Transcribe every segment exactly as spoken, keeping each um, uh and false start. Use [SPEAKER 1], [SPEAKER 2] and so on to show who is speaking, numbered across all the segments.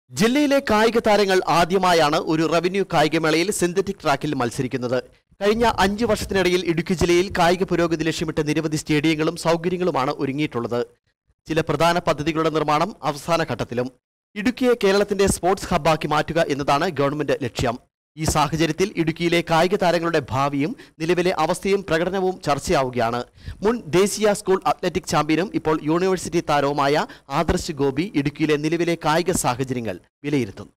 [SPEAKER 1] ജില്ലയിലെ കായിക താരങ്ങൾ ആദ്യമായാണ് ഒരു റവന്യൂ കായികമേളയിൽ സിന്തറ്റിക് ട്രാക്കിൽ മത്സരിക്കുന്നത്. കഴിഞ്ഞ അഞ്ച് വർഷത്തിനിടയിൽ ഇടുക്കി ജില്ലയിൽ കായിക പുരോഗതി ലക്ഷ്യമിട്ട് നിരവധി സ്റ്റേഡിയങ്ങളും സൗകര്യങ്ങളുമാണ് ഒരുങ്ങിയിട്ടുള്ളത്. ചില പ്രധാന പദ്ധതികളുടെ നിർമ്മാണം അവസാന ഘട്ടത്തിലും. ഇടുക്കിയെ കേരളത്തിന്റെ സ്പോർട്സ് ഹബ്ബാക്കി മാറ്റുക എന്നതാണ് ഗവൺമെന്റ് ലക്ഷ്യം. ഈ സാഹചര്യത്തിൽ ഇടുക്കിയിലെ കായിക താരങ്ങളുടെ ഭാവിയും നിലവിലെ അവസ്ഥയും പ്രകടനവും ചർച്ചയാവുകയാണ്. മുൻ ദേശീയ സ്കൂൾ അത്ലറ്റിക് ചാമ്പ്യനും ഇപ്പോൾ യൂണിവേഴ്സിറ്റി താരവുമായ ആദർശ് ഗോപി ഇടുക്കിയിലെ നിലവിലെ കായിക സാഹചര്യങ്ങൾ വിലയിരുത്തുന്നു.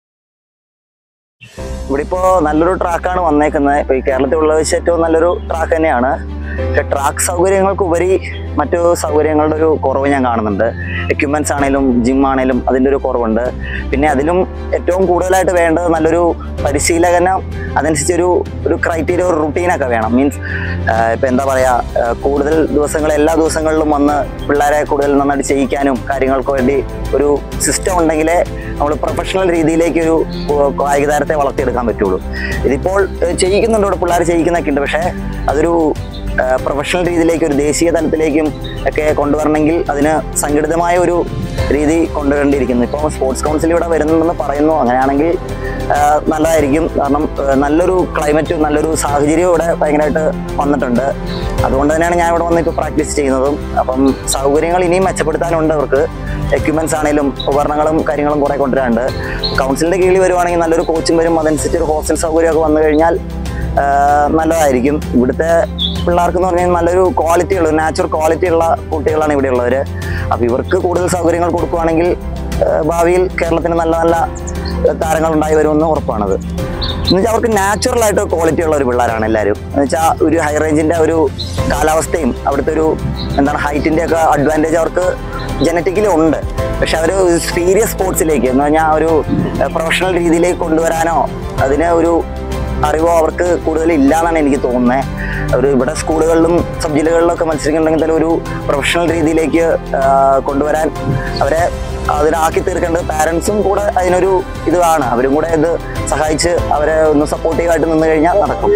[SPEAKER 2] ഇവിടെ ഇപ്പോൾ നല്ലൊരു ട്രാക്കാണ് വന്നേക്കുന്നത്. ഇപ്പോൾ ഈ കേരളത്തിലുള്ള വെച്ച് ഏറ്റവും നല്ലൊരു ട്രാക്ക് തന്നെയാണ്. പക്ഷെ ട്രാക്ക് സൗകര്യങ്ങൾക്കുപരി മറ്റു സൗകര്യങ്ങളുടെ ഒരു കുറവ് ഞാൻ കാണുന്നുണ്ട്. എക്യുപ്മെൻറ്റ്സ് ആണെങ്കിലും ജിം ആണെങ്കിലും അതിൻ്റെ ഒരു കുറവുണ്ട്. പിന്നെ അതിലും ഏറ്റവും കൂടുതലായിട്ട് വേണ്ടത് നല്ലൊരു പരിശീലകനം, അതനുസരിച്ചൊരു ഒരു ക്രൈറ്റീരിയ, ഒരു റുട്ടീനൊക്കെ വേണം. മീൻസ് ഇപ്പം എന്താ പറയുക, കൂടുതൽ ദിവസങ്ങൾ എല്ലാ ദിവസങ്ങളിലും വന്ന് പിള്ളേരെ കൂടുതൽ നന്നായിട്ട് ചെയ്യിക്കാനും കാര്യങ്ങൾക്ക് വേണ്ടി ഒരു സിസ്റ്റം ഉണ്ടെങ്കിലേ നമ്മൾ പ്രൊഫഷണൽ രീതിയിലേക്ക് ഒരു കായിക താരത്തെ വളർത്തിയെടുക്കാൻ പറ്റുള്ളൂ. ഇതിപ്പോൾ ചെയ്യിക്കുന്നുണ്ട്, ഇവിടെ പിള്ളേർ ചെയ്യിക്കുന്നൊക്കെ ഉണ്ട്. പക്ഷേ അതൊരു പ്രൊഫഷണൽ രീതിയിലേക്ക്, ഒരു ദേശീയ തലത്തിലേക്കും ഒക്കെ കൊണ്ടുവരണമെങ്കിൽ അതിന് സംഘടിതമായ ഒരു രീതി കൊണ്ടുവരേണ്ടിയിരിക്കുന്നു. ഇപ്പോൾ സ്പോർട്സ് കൗൺസിൽ ഇവിടെ വരുന്നുണ്ടെന്ന് പറയുന്നു. അങ്ങനെയാണെങ്കിൽ നല്ലതായിരിക്കും. കാരണം നല്ലൊരു ക്ലൈമറ്റും നല്ലൊരു സാഹചര്യവും ഇവിടെ ഭയങ്കരമായിട്ട് വന്നിട്ടുണ്ട്. അതുകൊണ്ട് തന്നെയാണ് ഞാൻ ഇവിടെ വന്ന് ഇപ്പോൾ പ്രാക്ടീസ് ചെയ്യുന്നതും. അപ്പം സൗകര്യങ്ങൾ ഇനിയും മെച്ചപ്പെടുത്താനുണ്ട്. അവർക്ക് എക്യുപ്മെൻറ്റ്സ് ആണെങ്കിലും ഉപകരണങ്ങളും കാര്യങ്ങളും കുറേ കൊണ്ടുവരാനുണ്ട്. കൗൺസിലിൻ്റെ കീഴിൽ വരുവാണെങ്കിൽ നല്ലൊരു കോച്ചും വരും. അതനുസരിച്ച് ഒരു ഹോസ്റ്റൽ സൗകര്യമൊക്കെ വന്നു കഴിഞ്ഞാൽ നല്ലതായിരിക്കും. ഇവിടുത്തെ പിള്ളേർക്കെന്ന് പറഞ്ഞാൽ നല്ലൊരു ക്വാളിറ്റി ഉള്ള, നാച്ചുറൽ ക്വാളിറ്റി ഉള്ള കുട്ടികളാണ് ഇവിടെ ഉള്ളവർ. അപ്പോൾ ഇവർക്ക് കൂടുതൽ സൗകര്യങ്ങൾ കൊടുക്കുകയാണെങ്കിൽ ഭാവിയിൽ കേരളത്തിന് നല്ല നല്ല താരങ്ങൾ ഉണ്ടായി വരുമെന്ന് ഉറപ്പാണത്. എന്ന് വെച്ചാൽ അവർക്ക് നാച്ചുറലായിട്ട് ക്വാളിറ്റി ഉള്ള ഒരു പിള്ളേരാണ് എല്ലാവരും. എന്ന് വെച്ചാൽ ഒരു ഹൈ റേഞ്ചിൻ്റെ ഒരു കാലാവസ്ഥയും അവിടുത്തെ ഒരു എന്താണ് ഹൈറ്റിൻ്റെ ഒക്കെ അഡ്വാൻറ്റേജ് അവർക്ക് ജനറ്റിക്കലി ഉണ്ട്. പക്ഷെ അവർ സീരിയസ് സ്പോർട്സിലേക്ക് എന്ന് പറഞ്ഞാൽ ഒരു പ്രൊഫഷണൽ രീതിയിലേക്ക് കൊണ്ടുവരാനോ അതിന് ഒരു അറിവോ അവർക്ക് കൂടുതൽ ഇല്ല എന്നാണ് എനിക്ക് തോന്നുന്നത്. ഒരു ഇവിടെ സ്കൂളുകളിലും സബ് ജില്ലകളിലൊക്കെ മത്സരിക്കുന്നുണ്ടെങ്കിൽ തന്നെ ഒരു പ്രൊഫഷണൽ രീതിയിലേക്ക് കൊണ്ടുവരാൻ അവരെ അതിനാക്കി തീർക്കേണ്ടത് പാരൻസും കൂടെ അതിനൊരു ഇതാണ്. അവരും കൂടെ ഇത് സഹായിച്ച് അവരെ ഒന്ന് സപ്പോർട്ടീവായിട്ട് നിന്ന് കഴിഞ്ഞാൽ നടക്കും.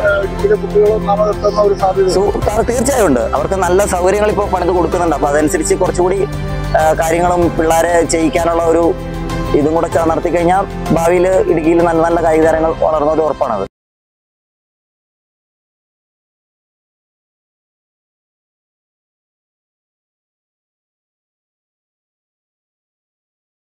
[SPEAKER 2] തീർച്ചയായും ഉണ്ട്. അവർക്ക് നല്ല സൗകര്യങ്ങൾ ഇപ്പോൾ പണിത് കൊടുക്കുന്നുണ്ട്. അപ്പോൾ അതനുസരിച്ച് കുറച്ചുകൂടി കാര്യങ്ങളും പിള്ളേരെ ചെയ്യിക്കാനുള്ള ഒരു ഇതും കൂടെ നടത്തി കഴിഞ്ഞാൽ ഭാവിയിൽ ഇടുക്കിയിൽ നല്ല നല്ല കായിക താരങ്ങൾ വളർന്നൊരു ഉറപ്പാണത്.